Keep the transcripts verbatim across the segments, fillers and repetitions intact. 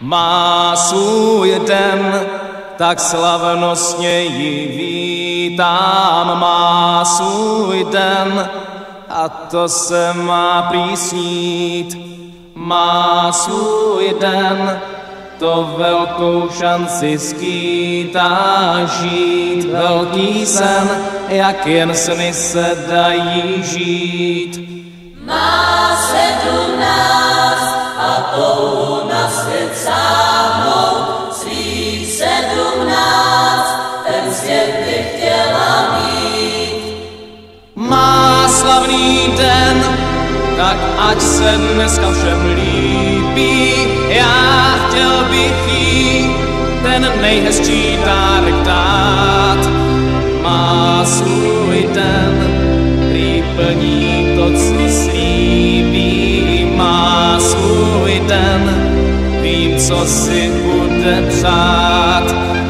má svůj den, tak slavnostně ji vítám, má svůj den, a to se má prý snít. Má svůj den, to velkou šanci skýtá žít. Velký sen, jak jen sny se dají žít. Má sedmnáct a touhu na svět sáhnout, svých sedmnáct, ten svět by chtěla mít. Má slavný den, tak ať se dneska všem líbí, já chtěl bych jí ten nejhezčí dárek dát. Má svůj den, prý plní to, co slíbí, má svůj den, vím, co si bude přát.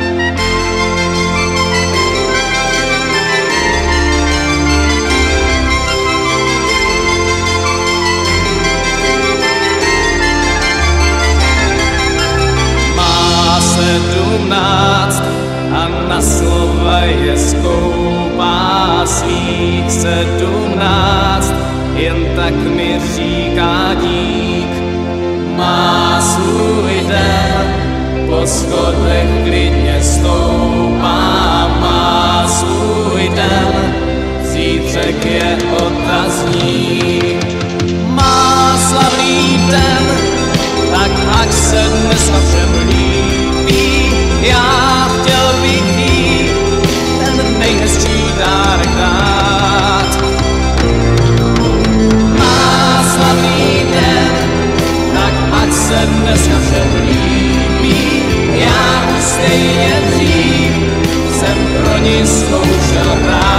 Sedmnáct a na slova je skoupá svých sedmnáct, jen tak mi říká dík. Má svůj den, po schodech klidně stoupá, má svůj den, zítřek je otazník. Má slavný den, tak ať se dneska všem líbí, já chtěl bych jí ten nejhezčí dárek dát. Má slavný den, tak ať se dneska všem líbí, já stejně dřív jsem pro ní zkoušel hrát.